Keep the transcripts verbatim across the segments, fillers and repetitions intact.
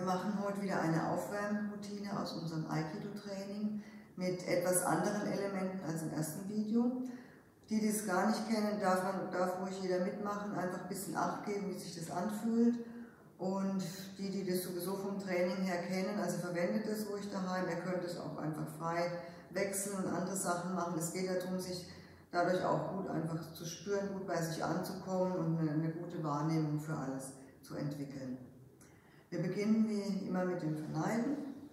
machen heute wieder eine Aufwärmroutine aus unserem Aikido-Training mit etwas anderen Elementen als im ersten Video. Die, die es gar nicht kennen, darf, man, darf ruhig jeder mitmachen, einfach ein bisschen Acht geben, wie sich das anfühlt. Und die, die das sowieso vom Training her kennen, also verwendet es ruhig daheim. Ihr könnt es auch einfach frei wechseln und andere Sachen machen. Es geht ja darum, sich dadurch auch gut einfach zu spüren, gut bei sich anzukommen und eine, eine gute Wahrnehmung für alles zu entwickeln. Wir beginnen wie immer mit dem Verneigen.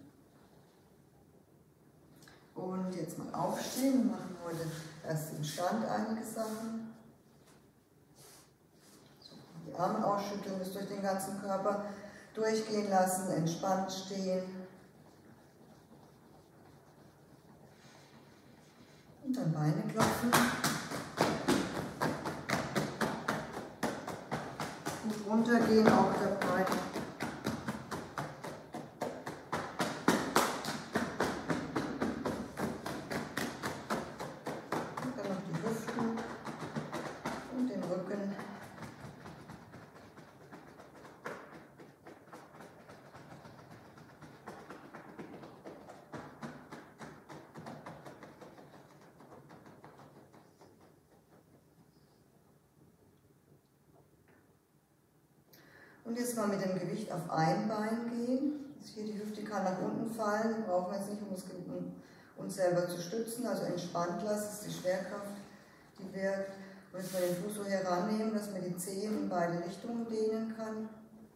Und jetzt mal aufstehen. Wir machen heute erst im Stand einige Sachen. So, die Arme ausschütteln, das durch den ganzen Körper durchgehen lassen, entspannt stehen. Und dann Beine klopfen. Gut runtergehen, auch dabei. Und jetzt mal mit dem Gewicht auf ein Bein gehen. Also hier die Hüfte kann nach unten fallen, die brauchen wir jetzt nicht, um uns selber zu stützen. Also entspannt lassen, ist die Schwerkraft, die wirkt. Und jetzt mal den Fuß so herannehmen, dass man die Zehen in beide Richtungen dehnen kann.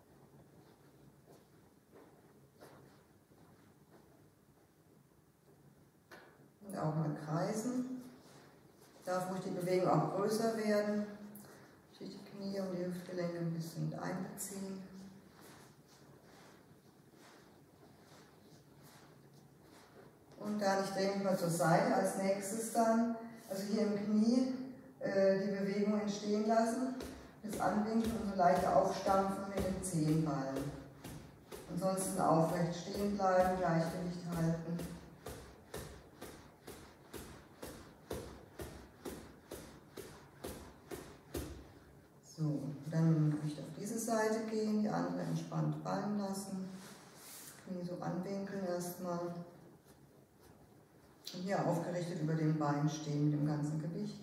Und auch mal kreisen. Darf ruhig die Bewegung auch größer werden. Die Knie und die Hüftgelenke ein bisschen mit einbeziehen. Und dann, ich drehe mich mal zur Seite, als nächstes dann, also hier im Knie, äh, die Bewegung entstehen lassen, das Anwinkeln und so leicht aufstampfen mit den Zehenballen. Ansonsten aufrecht stehen bleiben, Gleichgewicht halten. So, dann Gewicht auf diese Seite gehen, die andere entspannt fallen lassen. Knie so anwinkeln erstmal. Und hier aufgerichtet über dem Bein stehen mit dem ganzen Gewicht.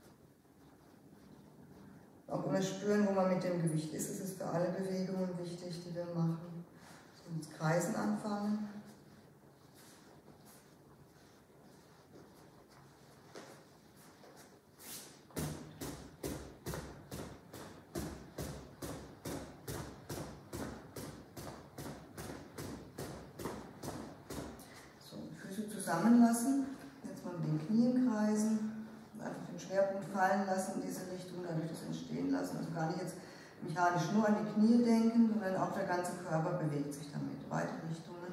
Auch immer spüren, wo man mit dem Gewicht ist. Es ist für alle Bewegungen wichtig, die wir machen. So, ins Kreisen anfangen. Zusammenlassen, jetzt mal mit den Knien kreisen, einfach den Schwerpunkt fallen lassen in diese Richtung, dadurch das entstehen lassen, also gar nicht jetzt mechanisch nur an die Knie denken, sondern auch der ganze Körper bewegt sich damit, weite Richtungen.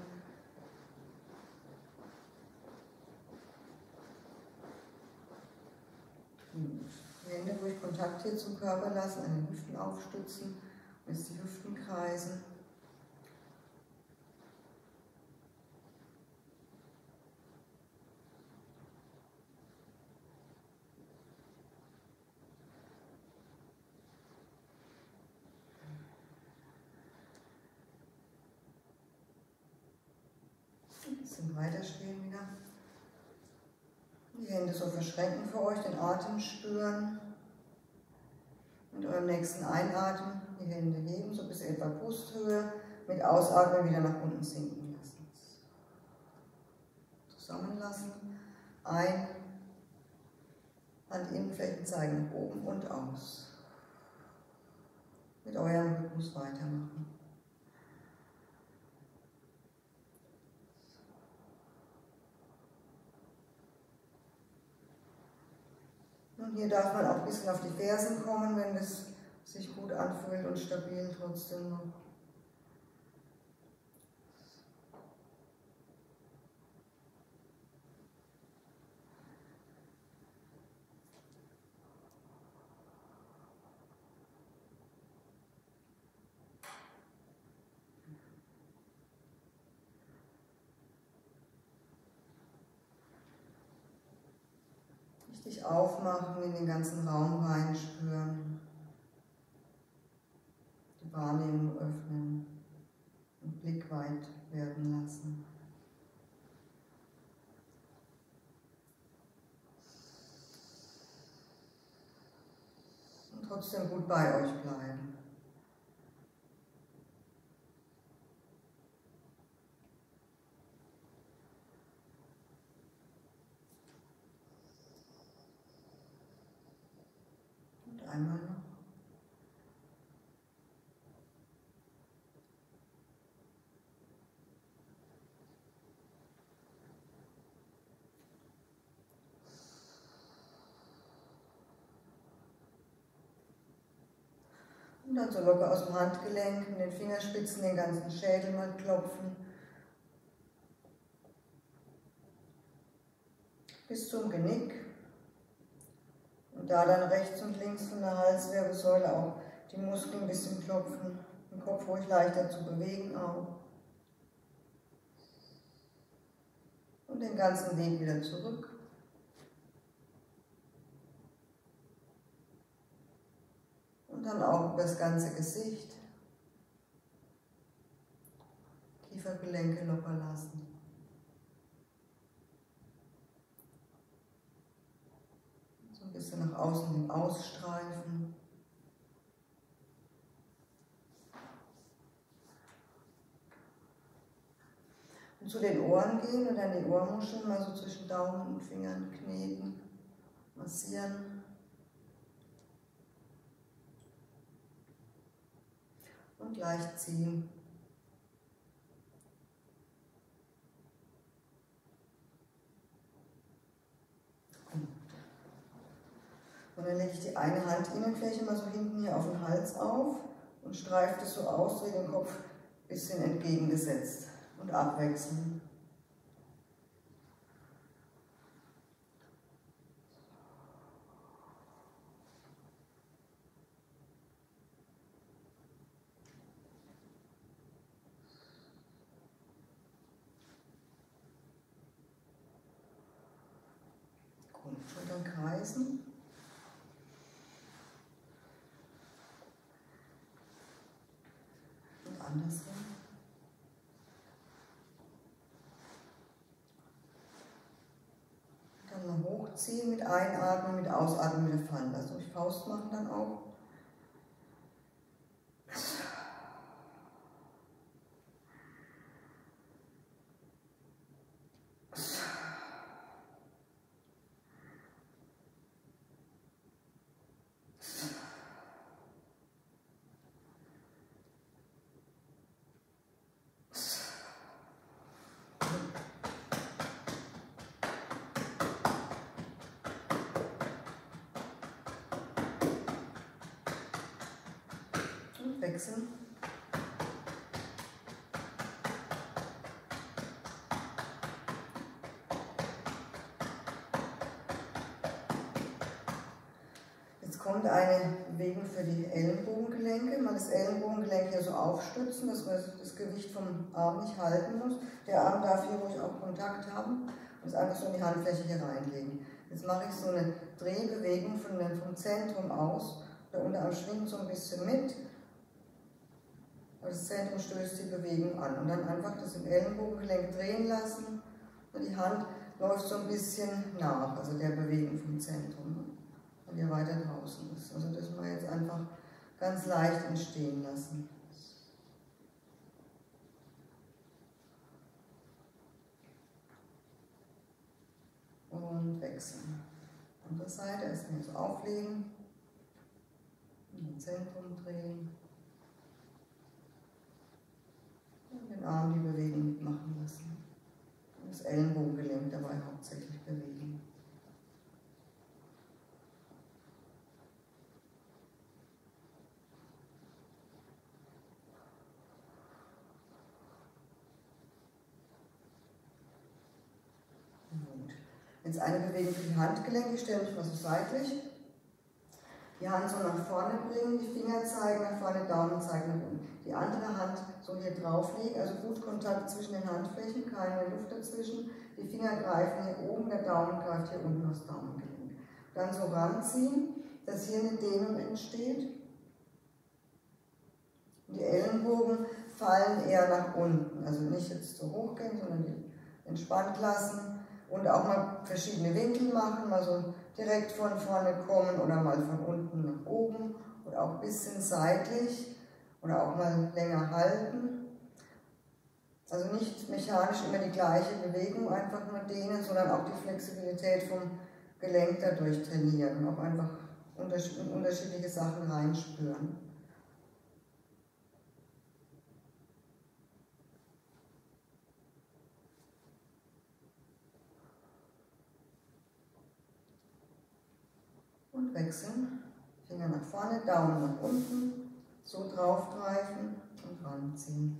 Gut. Die Hände ruhig Kontakt hier zum Körper lassen, an den Hüften aufstützen, jetzt die Hüften kreisen. Bisschen weiter stehen wieder. Die Hände so verschränken für euch, den Atem spüren. Mit eurem nächsten Einatmen die Hände heben, so bis etwa Brusthöhe. Mit Ausatmen wieder nach unten sinken lassen. Zusammenlassen. Ein. Handinnenflächen zeigen nach oben und aus. Mit eurem Rhythmus weitermachen. Und hier darf man auch ein bisschen auf die Fersen kommen, wenn es sich gut anfühlt und stabil trotzdem noch. Richtig aufmachen, in den ganzen Raum reinspüren. Die Wahrnehmung öffnen und Blick weit werden lassen. Und trotzdem gut bei euch bleiben. Und einmal noch. Und dann so locker aus dem Handgelenk, mit den Fingerspitzen den ganzen Schädel mal klopfen. Bis zum Genick. Und da dann rechts und links von der Halswirbelsäule auch die Muskeln ein bisschen klopfen. Den Kopf ruhig leichter zu bewegen auch. Und den ganzen Weg wieder zurück. Und dann auch über das ganze Gesicht. Kiefergelenke locker lassen. So ein bisschen nach außen hin ausstreifen. Und zu den Ohren gehen und dann die Ohrmuscheln mal so zwischen Daumen und Fingern kneten, massieren. Und leicht ziehen. Und dann lege ich die eine Handinnenfläche mal so hinten hier auf den Hals auf und streife das so aus, drehe den Kopf ein bisschen entgegengesetzt und abwechseln. Schultern kreisen. Und andersrum. Dann mal hochziehen mit Einatmen, mit Ausatmen wieder fallen lassen. Durch Faust machen dann auch. Wechseln. Jetzt kommt eine Bewegung für die Ellenbogengelenke. Mal das Ellenbogengelenk hier so aufstützen, dass man das Gewicht vom Arm nicht halten muss. Der Arm darf hier ruhig auch Kontakt haben und es einfach so in die Handfläche hier reinlegen. Jetzt mache ich so eine Drehbewegung von, vom Zentrum aus. Der Unterarm schwingt so ein bisschen mit. Das Zentrum stößt die Bewegung an und dann einfach das im Ellenbogengelenk drehen lassen und die Hand läuft so ein bisschen nach, also der Bewegung vom Zentrum, weil ihr weiter draußen ist. Also das mal jetzt einfach ganz leicht entstehen lassen. Und wechseln. Andere Seite erstmal so auflegen, im Zentrum drehen. Und den Arm die Bewegung mitmachen lassen. Und das Ellenbogengelenk dabei hauptsächlich bewegen. Gut. Jetzt eine Bewegung für die Handgelenke. Ich stelle mich mal so seitlich. Die Hand so nach vorne bringen, die Finger zeigen nach vorne, Daumen zeigen nach unten. Die andere Hand so hier drauflegen, also gut Kontakt zwischen den Handflächen, keine Luft dazwischen. Die Finger greifen hier oben, der Daumen greift hier unten aufs Daumengelenk. Dann so ranziehen, dass hier eine Dehnung entsteht. Und die Ellenbogen fallen eher nach unten, also nicht jetzt so hoch gehen, sondern die entspannt lassen und auch mal verschiedene Winkel machen, mal so direkt von vorne kommen oder mal von unten nach oben oder auch ein bisschen seitlich oder auch mal länger halten. Also nicht mechanisch immer die gleiche Bewegung einfach nur dehnen, sondern auch die Flexibilität vom Gelenk dadurch trainieren und auch einfach in unterschiedliche Sachen reinspüren. Und wechseln. Finger nach vorne, Daumen nach unten, so draufgreifen und ranziehen.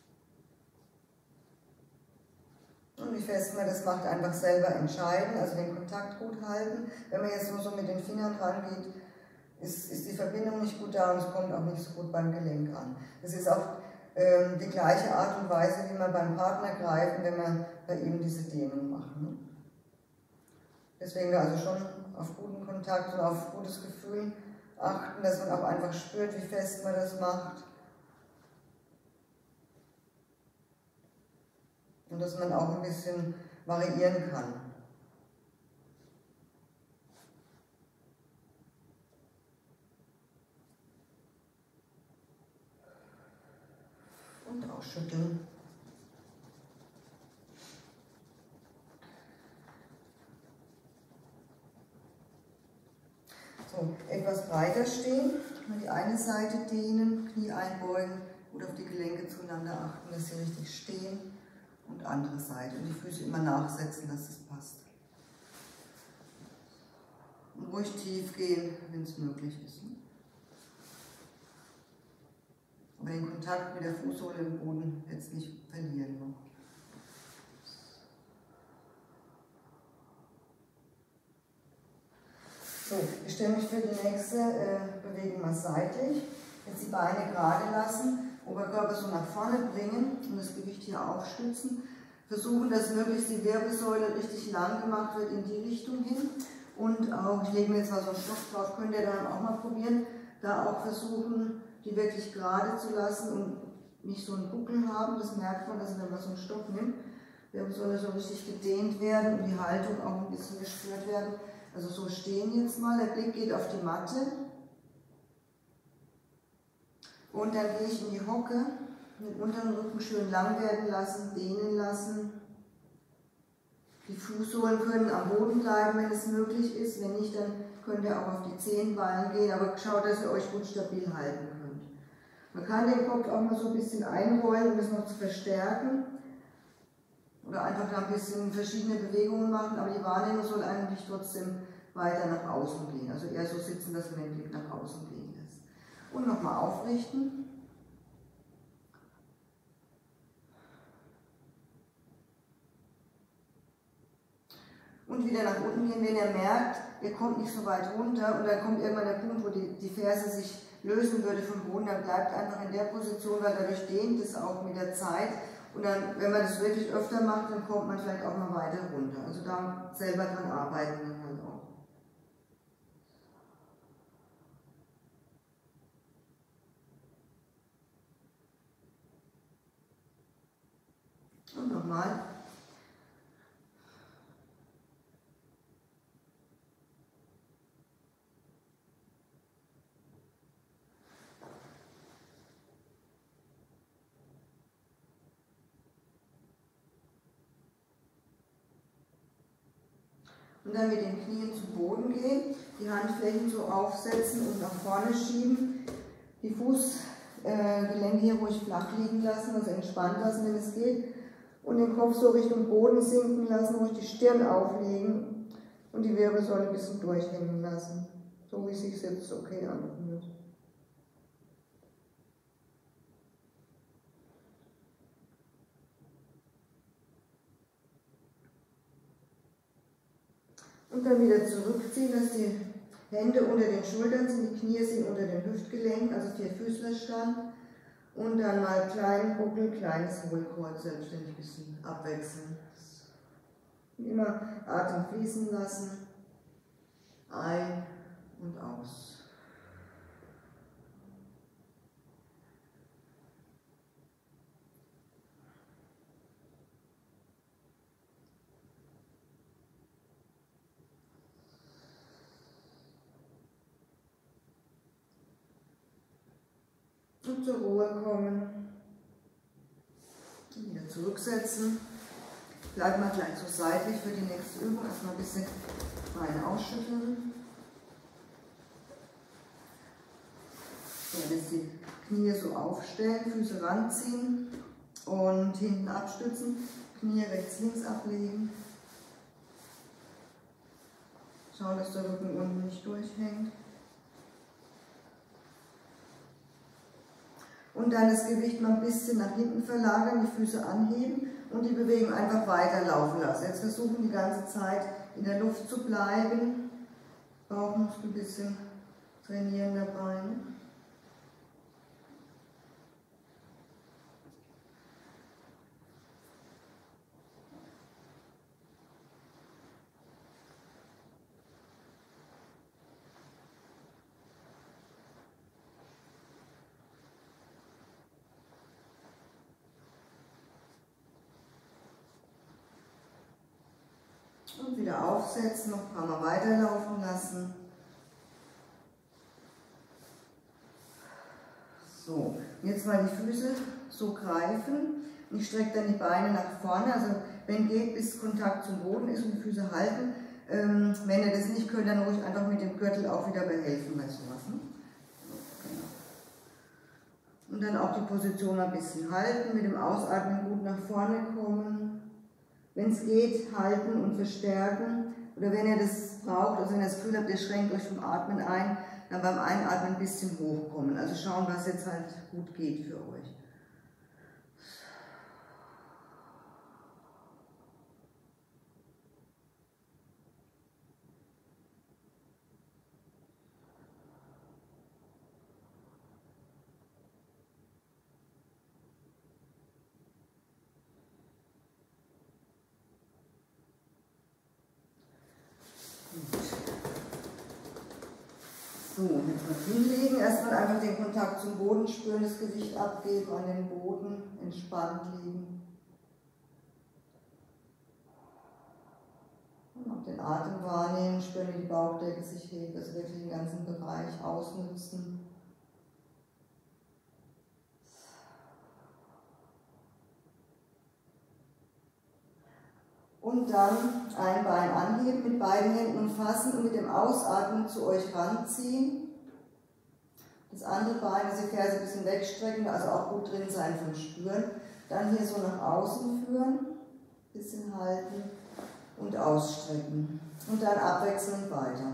Und wie fest man das macht, einfach selber entscheiden, also den Kontakt gut halten. Wenn man jetzt nur so mit den Fingern rangeht, ist, ist die Verbindung nicht gut da und es kommt auch nicht so gut beim Gelenk an. Das ist auch ähm, die gleiche Art und Weise, wie man beim Partner greift, wenn man bei ihm diese Dehnung macht. Ne? Deswegen also schon auf guten Kontakt und auf gutes Gefühl achten, dass man auch einfach spürt, wie fest man das macht. Und dass man auch ein bisschen variieren kann. Und ausschütteln. So, etwas breiter stehen, mal die eine Seite dehnen, Knie einbeugen, gut auf die Gelenke zueinander achten, dass sie richtig stehen. Und andere Seite. Und die Füße immer nachsetzen, dass es passt. Und ruhig tief gehen, wenn es möglich ist. Aber den Kontakt mit der Fußsohle im Boden jetzt nicht verlieren noch. So, ich stelle mich für die nächste äh, Bewegung mal seitlich. Jetzt die Beine gerade lassen. Oberkörper so nach vorne bringen und das Gewicht hier aufstützen. Versuchen, dass möglichst die Wirbelsäule richtig lang gemacht wird in die Richtung hin. Und auch, ich lege mir jetzt mal so einen Stoff drauf, könnt ihr dann auch mal probieren, da auch versuchen, die wirklich gerade zu lassen und nicht so einen Buckel haben. Das merkt man, dass wenn man so einen Stoff nimmt, Wirbelsäule so richtig gedehnt werden und die Haltung auch ein bisschen gespürt werden. Also so stehen jetzt mal, der Blick geht auf die Matte. Und dann gehe ich in die Hocke, den unteren Rücken schön lang werden lassen, dehnen lassen. Die Fußsohlen können am Boden bleiben, wenn es möglich ist. Wenn nicht, dann könnt ihr auch auf die Zehenballen gehen, aber schaut, dass ihr euch gut stabil halten könnt. Man kann den Kopf auch mal so ein bisschen einrollen, um das noch zu verstärken. Oder einfach da ein bisschen verschiedene Bewegungen machen, aber die Wahrnehmung soll eigentlich trotzdem weiter nach außen gehen. Also eher so sitzen, dass man den Blick nach außen gehen lässt. Und nochmal aufrichten. Und wieder nach unten gehen, wenn ihr merkt, ihr kommt nicht so weit runter und dann kommt irgendwann der Punkt, wo die, die Ferse sich lösen würde vom Boden, dann bleibt einfach in der Position, weil dadurch dehnt es auch mit der Zeit. Und dann, wenn man das wirklich öfter macht, dann kommt man vielleicht auch mal weiter runter. Also da selber dran arbeiten dann halt auch. Und nochmal. Und dann mit den Knien zu Boden gehen, die Handflächen so aufsetzen und nach vorne schieben, die Fußgelenke hier ruhig flach liegen lassen, also entspannt lassen, wenn es geht, und den Kopf so Richtung Boden sinken lassen, ruhig die Stirn auflegen und die Wirbelsäule ein bisschen durchhängen lassen, so wie es sich jetzt okay anfühlt. Und dann wieder zurückziehen, dass die Hände unter den Schultern sind, die Knie sind unter den Hüftgelenken, also Vierfüßlerstand. Und dann mal kleinen Buckel, kleines Hohlkreuz, selbstständig ein bisschen abwechseln. Und immer Atem fließen lassen, ein und aus. Und zur Ruhe kommen. Wieder zurücksetzen. Bleiben wir gleich so seitlich für die nächste Übung. Erstmal ein bisschen Beine ausschütteln. Ja, jetzt die Knie so aufstellen, Füße ranziehen und hinten abstützen. Knie rechts, links ablegen. Schauen, dass der Rücken unten nicht durchhängt. Und dann das Gewicht mal ein bisschen nach hinten verlagern, die Füße anheben und die Bewegung einfach weiterlaufen lassen. Jetzt versuchen die ganze Zeit in der Luft zu bleiben. Bauchmuskel ein bisschen trainieren dabei. Und wieder aufsetzen, noch ein paar Mal weiterlaufen lassen. So, jetzt mal die Füße so greifen. Ich strecke dann die Beine nach vorne, also wenn geht, bis Kontakt zum Boden ist und die Füße halten. Ähm, wenn ihr das nicht könnt, dann ruhig einfach mit dem Gürtel auch wieder behelfen bei sowas. Ne? Genau. Und dann auch die Position ein bisschen halten, mit dem Ausatmen gut nach vorne kommen. Wenn es geht, halten und verstärken. Oder wenn ihr das braucht, also wenn ihr das Gefühl habt, ihr schränkt euch vom Atmen ein, dann beim Einatmen ein bisschen hochkommen. Also schauen, was jetzt halt gut geht für euch. So, jetzt mal hinlegen, erstmal einfach den Kontakt zum Boden spüren, das Gewicht abgeben, an den Boden entspannt liegen. Und auch den Atem wahrnehmen, spüren, wie die Bauchdecke sich hebt, also wirklich den ganzen Bereich ausnutzen. Und dann ein Bein anheben, mit beiden Händen umfassen und mit dem Ausatmen zu euch ranziehen. Das andere Bein, also die Ferse ein bisschen wegstrecken, also auch gut drin sein vom Spüren. Dann hier so nach außen führen, ein bisschen halten und ausstrecken. Und dann abwechselnd weiter.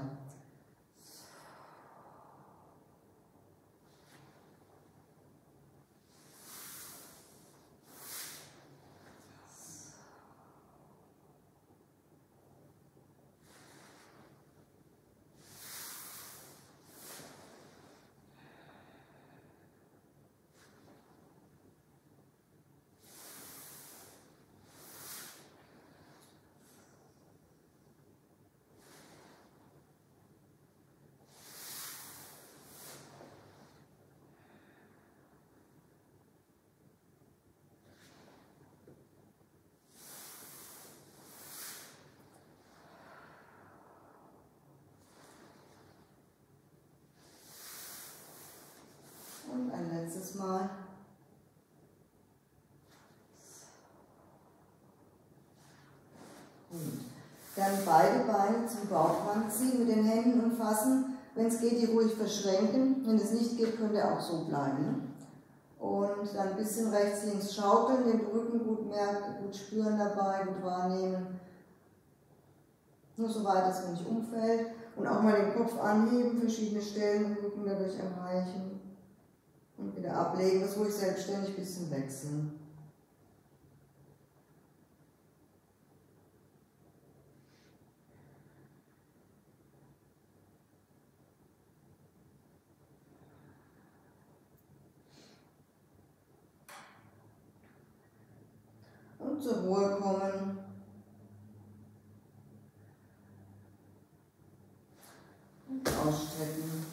Und ein letztes Mal. Gut. Dann beide Beine zum Bauchrand ziehen, mit den Händen umfassen. Wenn es geht, die ruhig verschränken. Wenn es nicht geht, könnt ihr auch so bleiben. Und dann ein bisschen rechts, links schaukeln, den Rücken gut merken, gut spüren dabei, gut wahrnehmen. Nur so weit, dass man nicht umfällt. Und auch mal den Kopf anheben, verschiedene Stellen im Rücken dadurch erreichen. Und wieder ablegen, das ruhig selbstständig ein bisschen wechseln. Und zur Ruhe kommen. Und ausstrecken.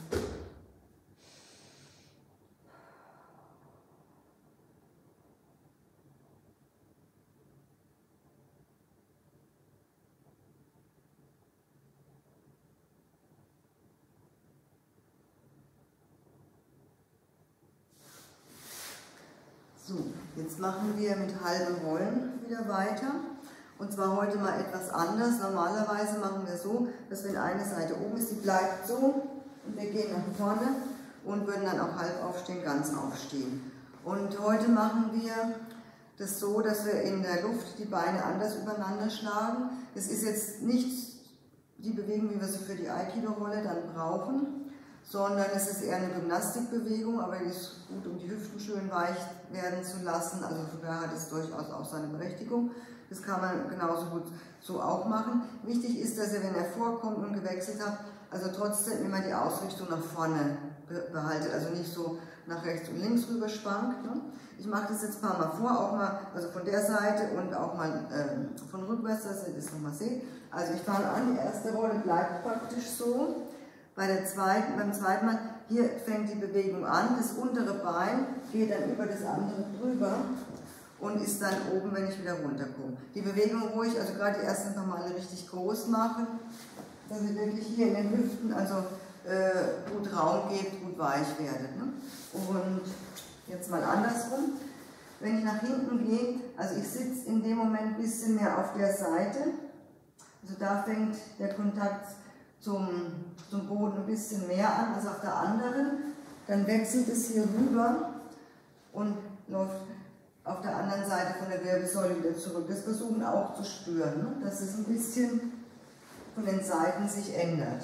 Jetzt machen wir mit halben Rollen wieder weiter. Und zwar heute mal etwas anders. Normalerweise machen wir so, dass wenn eine Seite oben ist, die bleibt so und wir gehen nach vorne und würden dann auch halb aufstehen, ganz aufstehen. Und heute machen wir das so, dass wir in der Luft die Beine anders übereinander schlagen. Es ist jetzt nicht die Bewegung, wie wir sie für die Aikido-Rolle dann brauchen, sondern es ist eher eine Gymnastikbewegung, aber die ist gut, um die Hüften schön weich werden zu lassen. Also sogar hat es durchaus auch seine Berechtigung. Das kann man genauso gut so auch machen. Wichtig ist, dass ihr, wenn ihr vorkommt und gewechselt habt, also trotzdem immer die Ausrichtung nach vorne behaltet, also nicht so nach rechts und links rüber schwankt. Ne? Ich mache das jetzt ein paar Mal vor, auch mal also von der Seite und auch mal äh, von rückwärts, dass ihr das nochmal seht. Also ich fange an, die erste Rolle bleibt praktisch so. Bei der zweiten, beim zweiten Mal, hier fängt die Bewegung an, das untere Bein geht dann über das andere drüber und ist dann oben, wenn ich wieder runterkomme. Die Bewegung ruhig, also gerade die ersten paar Male richtig groß machen, dass ihr wirklich hier in den Hüften also äh, gut Raum gebt, gut weich werdet. Ne? Und jetzt mal andersrum. Wenn ich nach hinten gehe, also ich sitze in dem Moment ein bisschen mehr auf der Seite, also da fängt der Kontakt zum, zum Boden ein bisschen mehr an als auf der anderen, dann wechselt es hier rüber und läuft auf der anderen Seite von der Wirbelsäule wieder zurück. Das versuchen auch zu spüren, ne? Dass es ein bisschen von den Seiten sich ändert.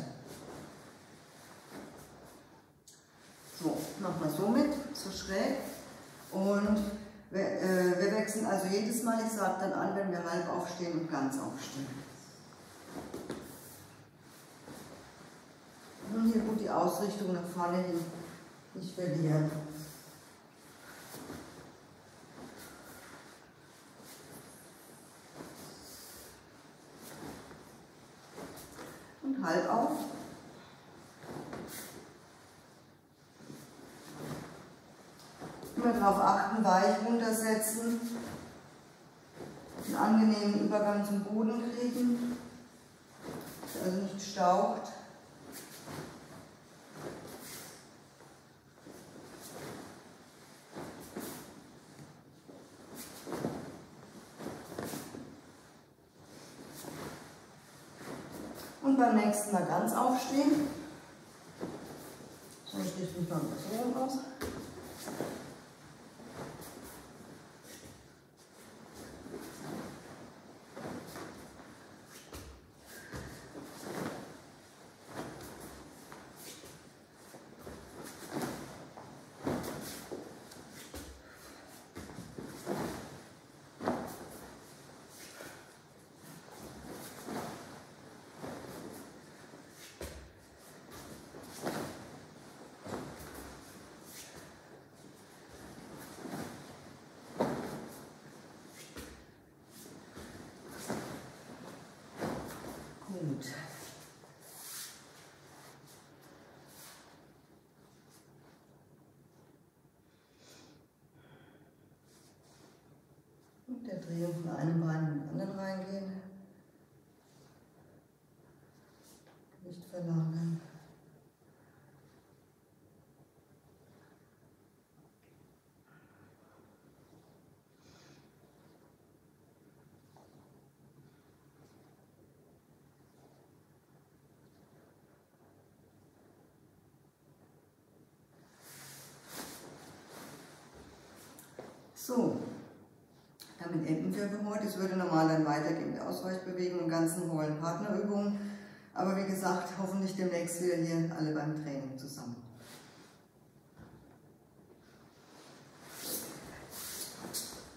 So, machen wir so mit, so schräg. Und wir, äh, wir wechseln also jedes Mal, ich sage dann an, wenn wir halb aufstehen und ganz aufstehen. Und hier gut die Ausrichtung nach vorne hin nicht verlieren. Und halb auf. Immer darauf achten, weich runtersetzen, einen angenehmen Übergang zum Boden kriegen, also nicht staucht. Und beim nächsten Mal ganz aufstehen. So richte ich mich mal so aus. Gut. Und der Drehung von einem Bein in den anderen reingehen. Nicht verlagern. So, damit enden wir für heute. Es würde normal dann weitergehen mit Ausweichbewegungen und ganzen hohlen Partnerübungen. Aber wie gesagt, hoffentlich demnächst wieder hier alle beim Training zusammen.